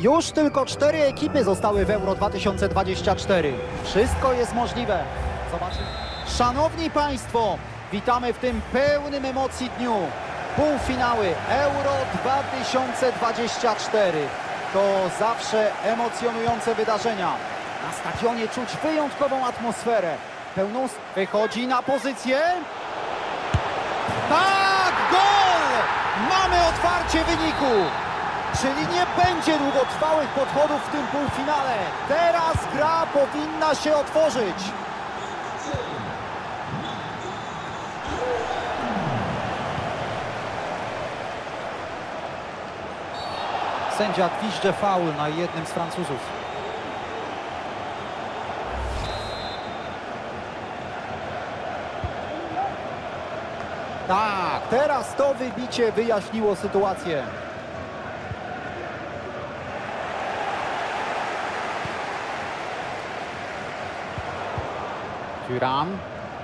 Już tylko 4 ekipy zostały w Euro 2024. Wszystko jest możliwe. Zobaczymy. Szanowni Państwo, witamy w tym pełnym emocji dniu. Półfinały Euro 2024. To zawsze emocjonujące wydarzenia. Na stadionie czuć wyjątkową atmosferę. Pełną... Wychodzi na pozycję. Tak! Gol! Mamy otwarcie wyniku. Czyli nie będzie długotrwałych podchodów w tym półfinale. Teraz gra powinna się otworzyć. Sędzia gwizdże faul na jednym z Francuzów. Tak, teraz to wybicie wyjaśniło sytuację. Thuram.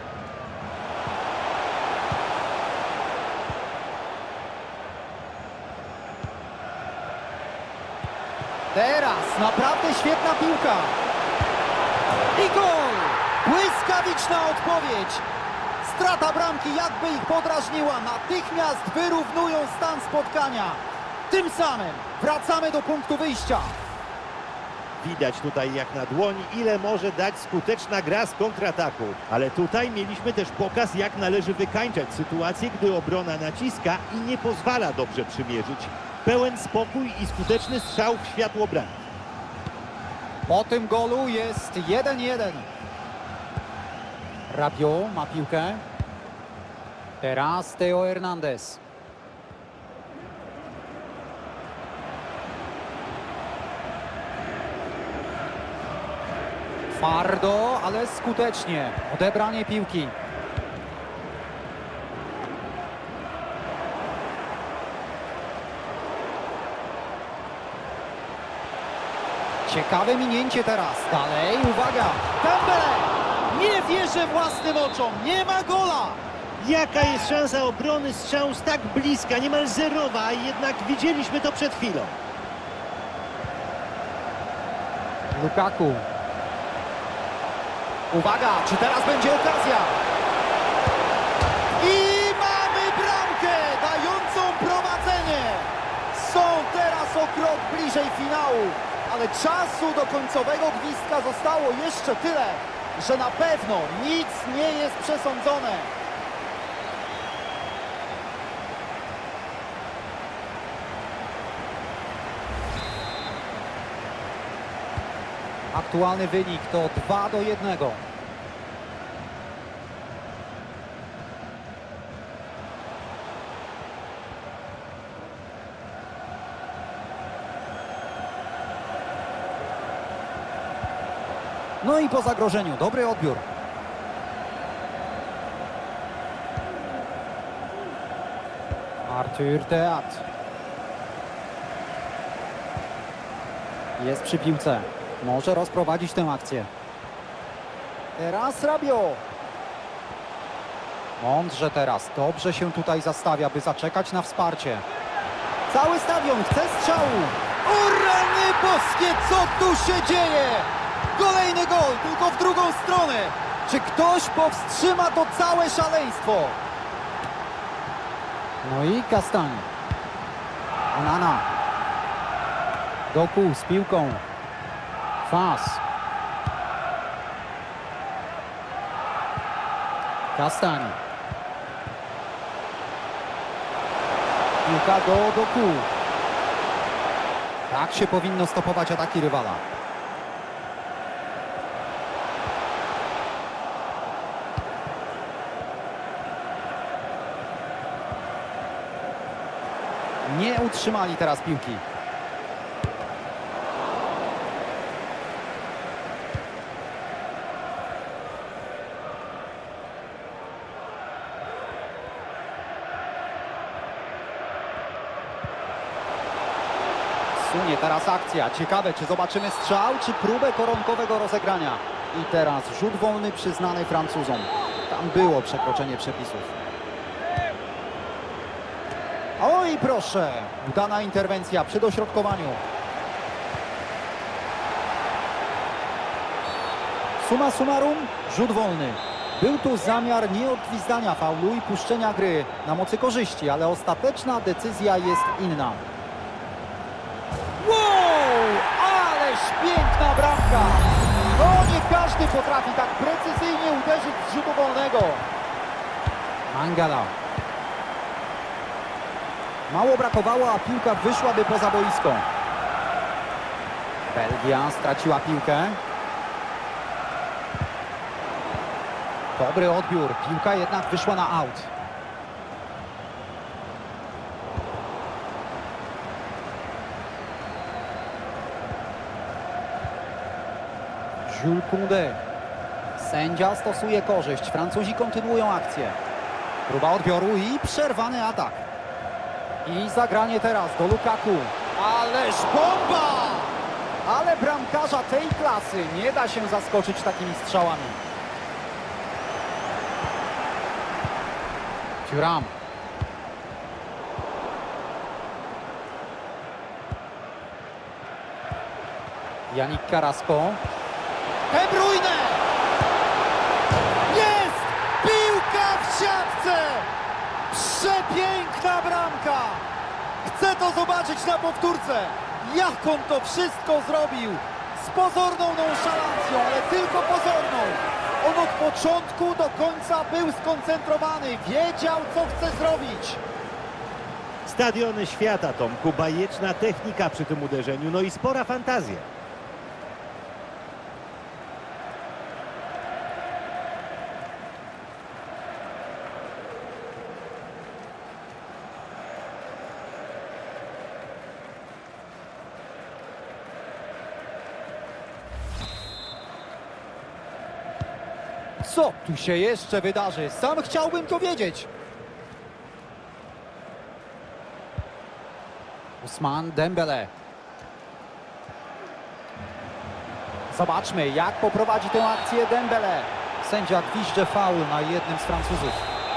Teraz naprawdę świetna piłka. I gol! Błyskawiczna odpowiedź. Strata bramki jakby ich podrażniła. Natychmiast wyrównują stan spotkania. Tym samym wracamy do punktu wyjścia. Widać tutaj jak na dłoni, ile może dać skuteczna gra z kontrataku. Ale tutaj mieliśmy też pokaz, jak należy wykańczać sytuację, gdy obrona naciska i nie pozwala dobrze przymierzyć. Pełen spokój i skuteczny strzał w światło bramki. Po tym golu jest 1-1. Rabiot ma piłkę. Teraz Theo Hernandez. Twardo, ale skutecznie. Odebranie piłki. Ciekawe minięcie teraz. Dalej, uwaga. Dembele! Nie wierzę własnym oczom. Nie ma gola. Jaka jest szansa obrony strzału z tak bliska, niemal zerowa, a jednak widzieliśmy to przed chwilą. Lukaku. Uwaga, czy teraz będzie okazja? I mamy bramkę dającą prowadzenie. Są teraz o krok bliżej finału, ale czasu do końcowego gwizdka zostało jeszcze tyle, że na pewno nic nie jest przesądzone. Aktualny wynik to 2-1. No i po zagrożeniu dobry odbiór. Arthur Theat. Jest przy piłce. Może rozprowadzić tę akcję. Teraz Rabiot. Mądrze teraz. Dobrze się tutaj zastawia, by zaczekać na wsparcie. Cały stadion chce strzału. O rany boskie, co tu się dzieje? Kolejny gol, tylko w drugą stronę. Czy ktoś powstrzyma to całe szaleństwo? No i Castagne. Onana. Doku z piłką. Fas. Castagne. Piłka do Doku. Tak się powinno stopować ataki rywala. Nie utrzymali teraz piłki. Sunie teraz akcja. Ciekawe, czy zobaczymy strzał, czy próbę koronkowego rozegrania. I teraz rzut wolny przyznany Francuzom. Tam było przekroczenie przepisów. Oj, proszę. Udana interwencja przy dośrodkowaniu. Summa summarum, rzut wolny. Był tu zamiar nieodgwizdania faulu i puszczenia gry na mocy korzyści, ale ostateczna decyzja jest inna. Wow! Ależ piękna bramka! No nie każdy potrafi tak precyzyjnie uderzyć z rzutu wolnego. Mangala. Mało brakowało, a piłka wyszłaby poza boisko. Belgia straciła piłkę. Dobry odbiór. Piłka jednak wyszła na aut. Jules Koundé. Sędzia stosuje korzyść. Francuzi kontynuują akcję. Próba odbioru i przerwany atak. I zagranie teraz do Lukaku. Ależ bomba! Ale bramkarza tej klasy nie da się zaskoczyć takimi strzałami. Thuram. Yannick Carrasco. De Bruyne! Jest! Piłka w siatce! Przepiękna bramka! Chcę to zobaczyć na powtórce. Jak on to wszystko zrobił? Z pozorną nonszalancją, ale tylko pozorną. On od początku do końca był skoncentrowany. Wiedział, co chce zrobić. Stadiony świata, Tomku, bajeczna technika przy tym uderzeniu, no i spora fantazja. Co tu się jeszcze wydarzy? Sam chciałbym to wiedzieć. Ousmane Dembélé. Zobaczmy, jak poprowadzi tę akcję Dembélé. Sędzia gwizdże faul na jednym z Francuzów.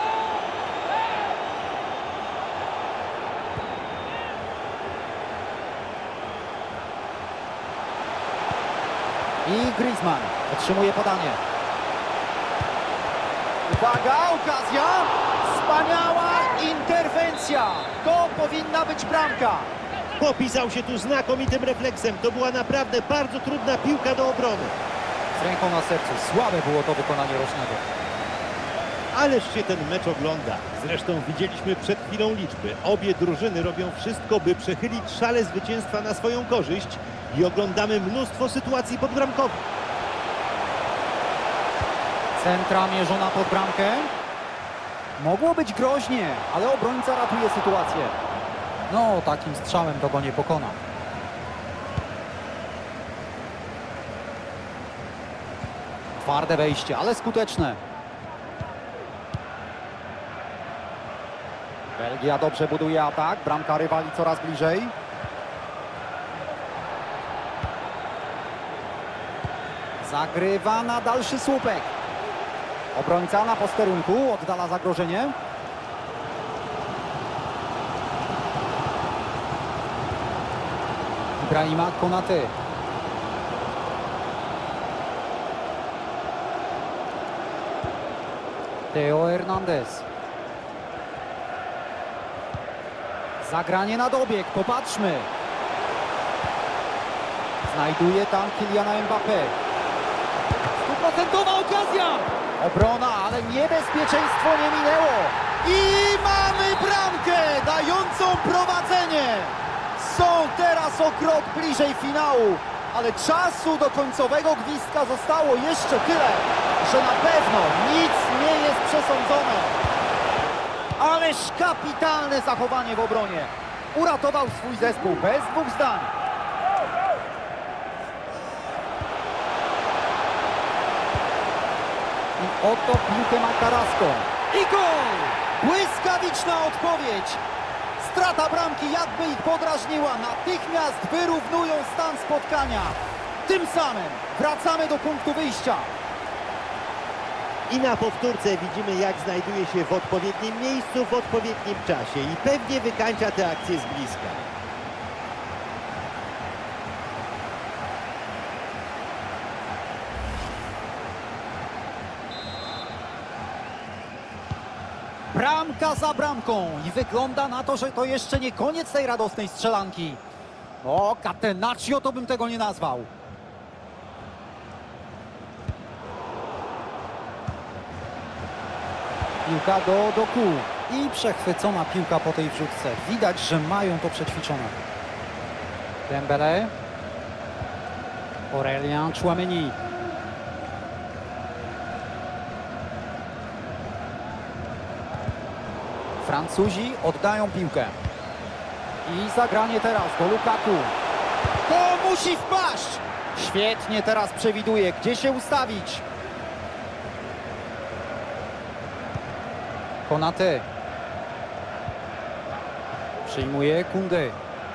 I Griezmann otrzymuje podanie. Uwaga, okazja! Wspaniała interwencja! To powinna być bramka. Popisał się tu znakomitym refleksem. To była naprawdę bardzo trudna piłka do obrony. Z ręką na sercu. Słabe było to wykonanie rocznego. Ależ się ten mecz ogląda. Zresztą widzieliśmy przed chwilą liczby. Obie drużyny robią wszystko, by przechylić szale zwycięstwa na swoją korzyść i oglądamy mnóstwo sytuacji podbramkowych. Centra mierzona pod bramkę. Mogło być groźnie, ale obrońca ratuje sytuację. No, takim strzałem to go nie pokona. Twarde wejście, ale skuteczne. Belgia dobrze buduje atak. Bramka rywali coraz bliżej. Zagrywa na dalszy słupek. Obrońca na posterunku oddala zagrożenie. Ibrahima Konaté. Theo Hernandez. Zagranie na dobieg, popatrzmy. Znajduje tam Kyliana Mbappé. 100% okazja! Obrona, ale niebezpieczeństwo nie minęło. I mamy bramkę dającą prowadzenie. Są teraz o krok bliżej finału, ale czasu do końcowego gwizdka zostało jeszcze tyle, że na pewno nic nie jest przesądzone. Ależ kapitalne zachowanie w obronie. Uratował swój zespół bez dwóch zdań. I oto piłkę ma Carrasco. I gol! Błyskawiczna odpowiedź. Strata bramki jakby ich podrażniła. Natychmiast wyrównują stan spotkania. Tym samym wracamy do punktu wyjścia. I na powtórce widzimy, jak znajduje się w odpowiednim miejscu, w odpowiednim czasie i pewnie wykańcza tę akcję z bliska. Bramka za bramką i wygląda na to, że to jeszcze nie koniec tej radosnej strzelanki. O, catenaccio to bym tego nie nazwał. Piłka do kół i przechwycona piłka po tej wrzutce. Widać, że mają to przećwiczone. Dembele. Aurelien Tchouaméni. Francuzi oddają piłkę. I zagranie teraz do Lukaku. To musi wpaść! Świetnie teraz przewiduje, gdzie się ustawić. Konaté. Przyjmuje Koundé.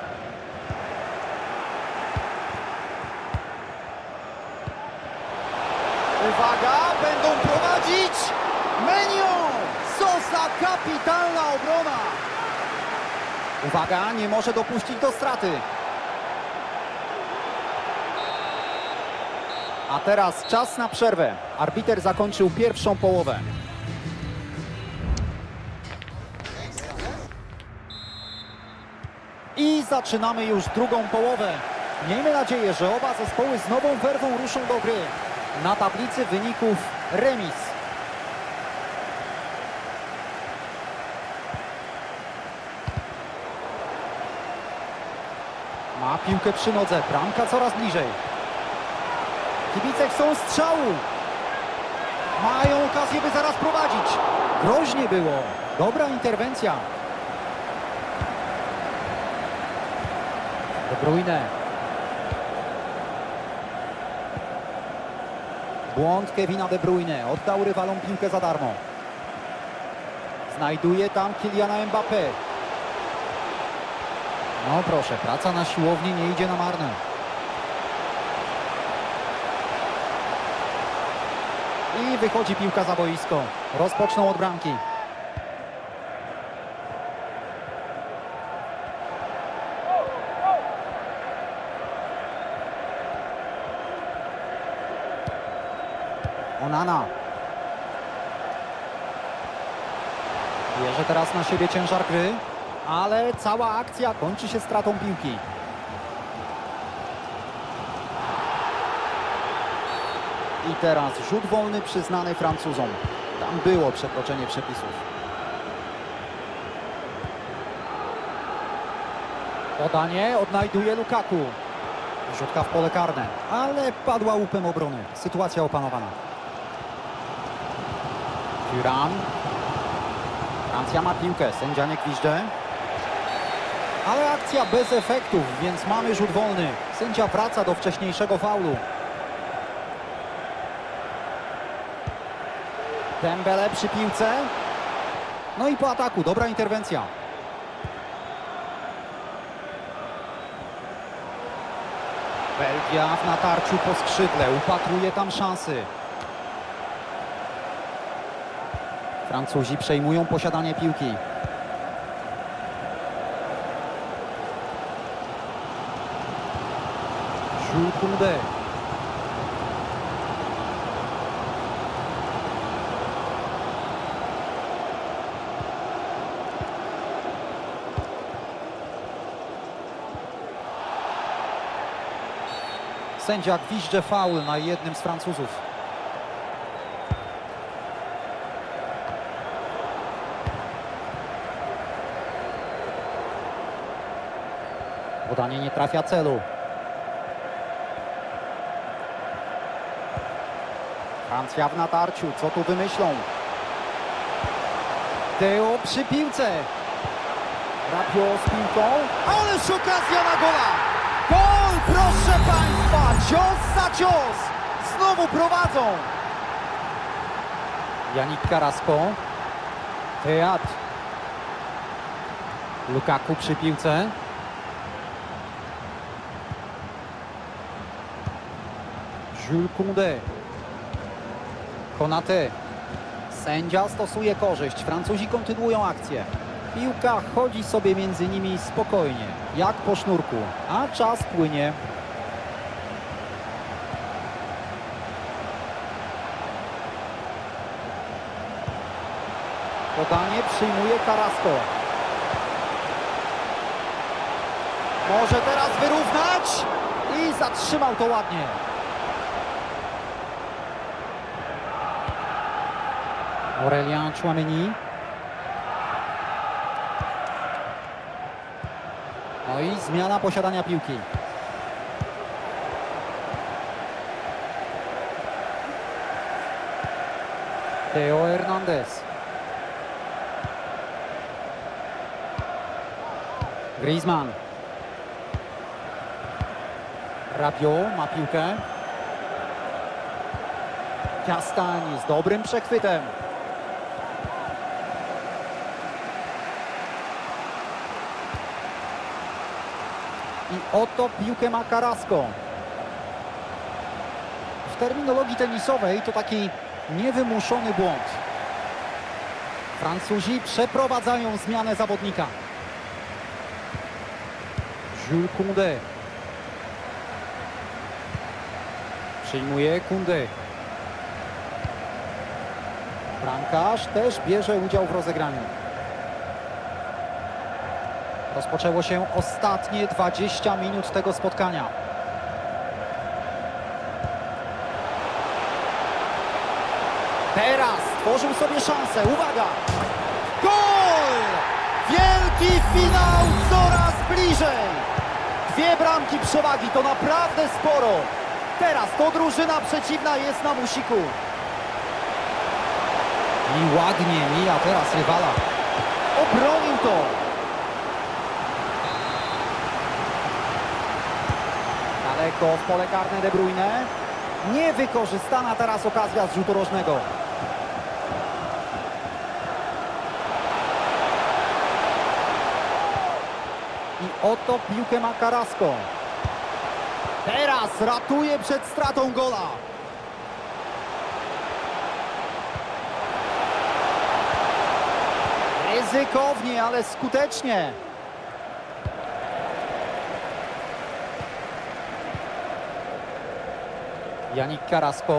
Uwaga, będą prowadzić! Maignan! Co za kapitalna obrona! Uwaga, nie może dopuścić do straty. A teraz czas na przerwę. Arbiter zakończył pierwszą połowę. I zaczynamy już drugą połowę. Miejmy nadzieję, że oba zespoły z nową werwą ruszą do gry. Na tablicy wyników remis. Ma piłkę przy nodze, bramka coraz bliżej. Kibice chcą strzału. Mają okazję, by zaraz prowadzić. Groźnie było. Dobra interwencja. De Bruyne. Błąd Kevina De Bruyne. Oddał rywalom piłkę za darmo. Znajduje tam Kyliana Mbappé. No proszę, praca na siłowni nie idzie na marne. I wychodzi piłka za boisko. Rozpoczną od bramki. Onana. Bierze teraz na siebie ciężar gry, ale cała akcja kończy się stratą piłki. I teraz rzut wolny przyznany Francuzom. Tam było przekroczenie przepisów. Podanie odnajduje Lukaku. Rzutka w pole karne, ale padła łupem obrony. Sytuacja opanowana. Thuram. Francja ma piłkę, sędzia nie gwizdże. Ale akcja bez efektów, więc mamy rzut wolny. Sędzia wraca do wcześniejszego faulu. Dembele przy piłce. No i po ataku, dobra interwencja. Belgia w natarciu po skrzydle, upatruje tam szansy. Francuzi przejmują posiadanie piłki. Jules Koundé. Sędzia gwizdże faul na jednym z Francuzów. Podanie nie trafia celu. Francja w natarciu. Co tu wymyślą? Theo przy piłce. Rabiot z piłką. Ależ okazja na gola! Gol, proszę Państwa! Cios za cios! Znowu prowadzą! Yannick Carrasco. Teat. Lukaku przy piłce. Jules Koundé. Konaté. Sędzia stosuje korzyść. Francuzi kontynuują akcję. Piłka chodzi sobie między nimi spokojnie, jak po sznurku, a czas płynie. Podanie przyjmuje Carrasco. Może teraz wyrównać i zatrzymał to ładnie. Aurélien Tchouaméni. No i zmiana posiadania piłki. Theo Hernandez. Griezmann. Rabiot ma piłkę. Castagne z dobrym przechwytem. I oto piłkę ma Carrasco. W terminologii tenisowej to taki niewymuszony błąd. Francuzi przeprowadzają zmianę zawodnika. Jules Koundé. Przyjmuje Koundé. Bramkarz też bierze udział w rozegraniu. Rozpoczęło się ostatnie 20 minut tego spotkania. Teraz tworzył sobie szansę. Uwaga! Gol! Wielki finał coraz bliżej. 2 bramki przewagi to naprawdę sporo. Teraz to drużyna przeciwna jest na musiku. I ładnie mija teraz rywala. Obronił to. Daleko w pole karne De Bruyne. Niewykorzystana teraz okazja z rzutu rożnego. I oto piłkę ma Carrasco. Teraz ratuje przed stratą gola. Ryzykownie, ale skutecznie. Yannick Carrasco.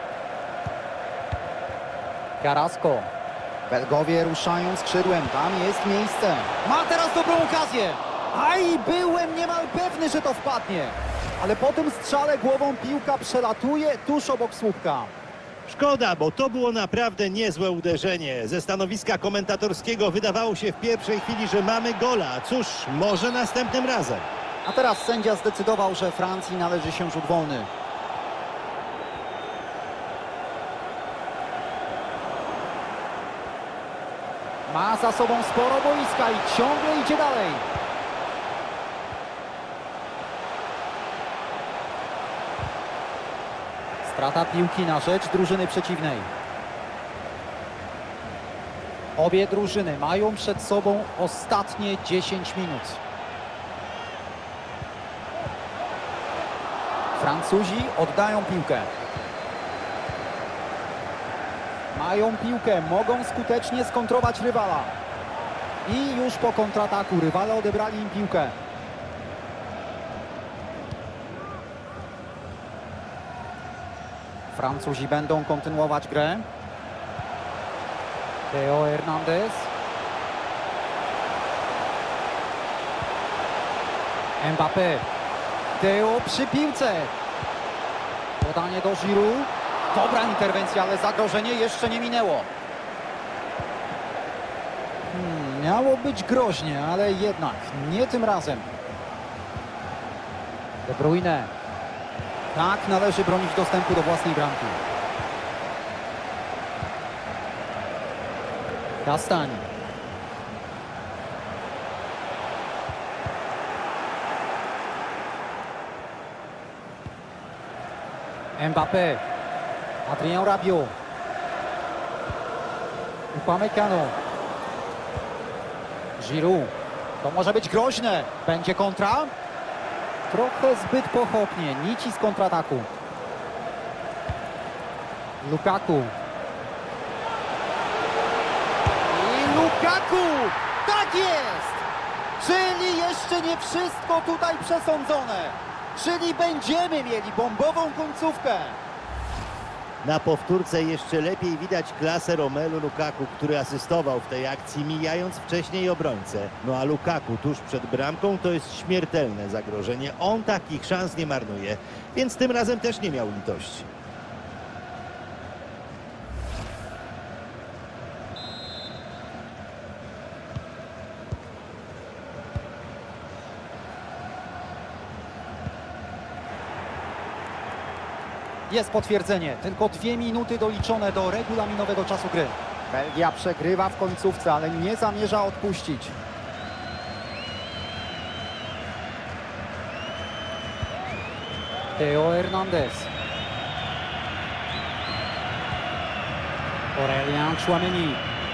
Carrasco. Belgowie ruszają skrzydłem, tam jest miejsce. Ma teraz dobrą okazję. Aj, byłem niemal pewny, że to wpadnie. Ale po tym strzale głową piłka przelatuje tuż obok słupka. Szkoda, bo to było naprawdę niezłe uderzenie. Ze stanowiska komentatorskiego wydawało się w pierwszej chwili, że mamy gola. Cóż, może następnym razem. A teraz sędzia zdecydował, że Francji należy się rzut wolny. Ma za sobą sporo boiska i ciągle idzie dalej. Strata piłki na rzecz drużyny przeciwnej. Obie drużyny mają przed sobą ostatnie 10 minut. Francuzi oddają piłkę. Mają piłkę, mogą skutecznie skontrować rywala. I już po kontrataku rywale odebrali im piłkę. Francuzi będą kontynuować grę. Theo Hernandez. Mbappé. Theo przy piłce. Podanie do Giroud. Dobra interwencja, ale zagrożenie jeszcze nie minęło. Miało być groźnie, ale jednak nie tym razem. De Bruyne. Tak, należy bronić dostępu do własnej bramki. Castagne. Mbappé. Adrien Rabiot. Upamecano. Giroud. To może być groźne. Będzie kontra. Trochę zbyt pochopnie. Nici z kontrataku. Lukaku. I Lukaku! Tak jest! Czyli jeszcze nie wszystko tutaj przesądzone. Czyli będziemy mieli bombową końcówkę. Na powtórce jeszcze lepiej widać klasę Romelu Lukaku, który asystował w tej akcji, mijając wcześniej obrońcę. No a Lukaku tuż przed bramką to jest śmiertelne zagrożenie. On takich szans nie marnuje, więc tym razem też nie miał litości. Jest potwierdzenie. Tylko 2 minuty doliczone do regulaminowego czasu gry. Belgia przegrywa w końcówce, ale nie zamierza odpuścić. Theo Hernandez. Aurélien Tchouaméni.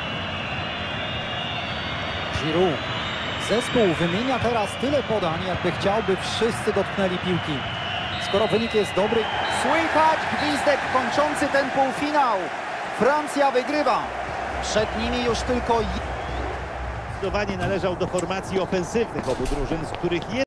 Giroud. Zespół wymienia teraz tyle podań, jakby chciał, by wszyscy dotknęli piłki. Skoro wynik jest dobry, słychać gwizdek kończący ten półfinał. Francja wygrywa. Przed nimi już tylko... Zdecydowanie należał do formacji ofensywnych obu drużyn, z których